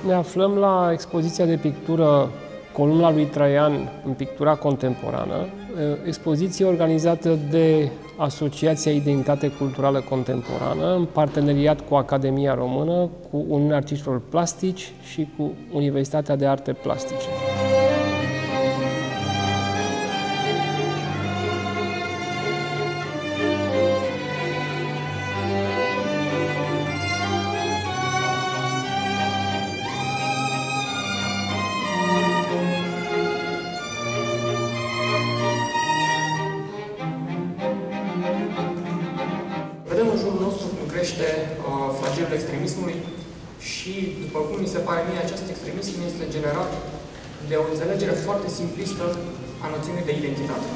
Ne aflăm la expoziția de pictură Columna lui Traian în pictura contemporană, expoziție organizată de Asociația Identitate Culturală Contemporană, în parteneriat cu Academia Română, cu Uniunea Artiștilor Plastici și cu Universitatea de Arte Plastice. Vedem în jurul nostru cum crește flagelul extremismului și, după cum mi se pare mie, acest extremism este generat de o înțelegere foarte simplistă a noțiunii de identitate.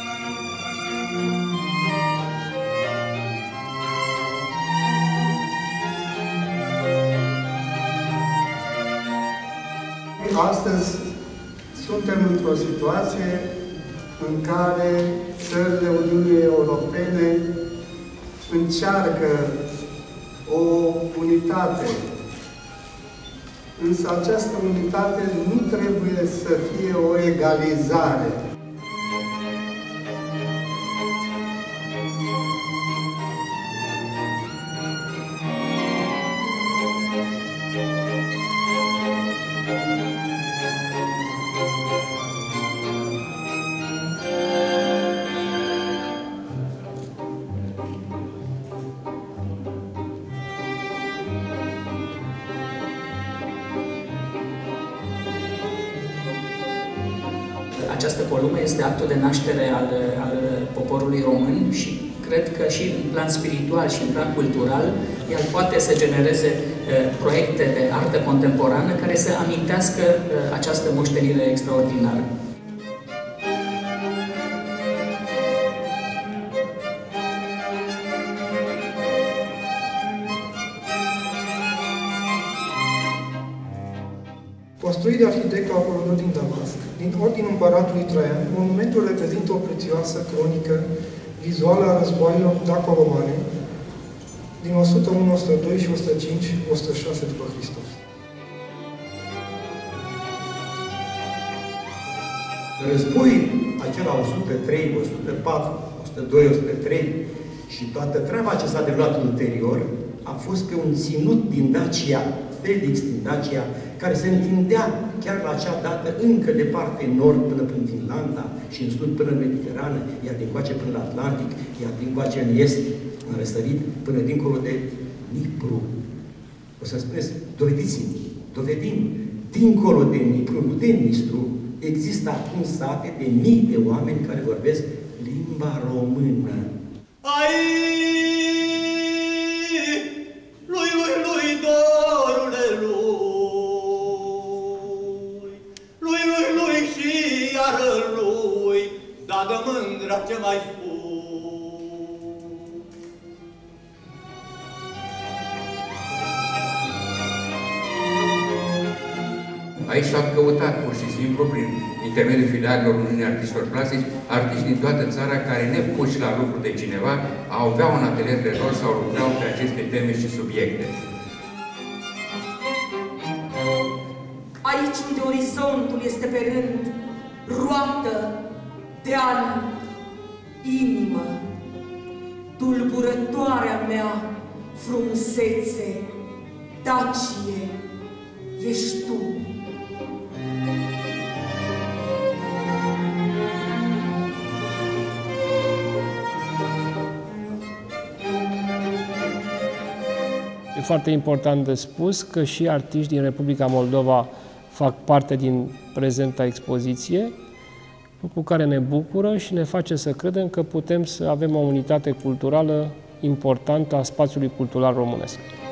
Astăzi suntem într-o situație în care țările Uniunii Europene încearcă o unitate. Însă această unitate nu trebuie să fie o egalizare. Această columnă este actul de naștere al poporului român și cred că și în plan spiritual și în plan cultural el poate să genereze proiecte de artă contemporană care să amintească această moștenire extraordinară. Construit de arhitectul Apolonor din Damasc, din ordinul împăratului Traian, monumentul reprezintă o prețioasă cronică vizuală a războaielor daco-romane din 101, 102 și 105, 106 după Hristos. Războiul acela 103, 104, 102, 103 și toată treaba ce s-a derulat ulterior a fost pe un ținut din Dacia, Felix din Dacia, care se întindea chiar la acea dată încă departe în nord până prin Finlanda și în sud până în Mediterană, iar din coace până la Atlantic, iar din coace în est, în răsărit, până dincolo de Nipru. O să spuneți, dovedim, dincolo de Nipru, nu de Nistru, există acum sate de mii de oameni care vorbesc limba română. Dar de mândra ce mai spun. Aici s-au căutat pur și simplu, prin intermediul filialelor Uniunii Artiștilor Plastici, artiști din toată țara care, nepuși la lucru de cineva, aveau un atelier de lor sau lucrau pe aceste teme și subiecte. Aici unde orizontul este pe rând, roată, deal, inimă, tulburătoarea mea frumusețe, Dacie, ești tu. E foarte important de spus că și artiști din Republica Moldova fac parte din prezenta expoziție, lucru care ne bucură și ne face să credem că putem să avem o unitate culturală importantă a spațiului cultural românesc.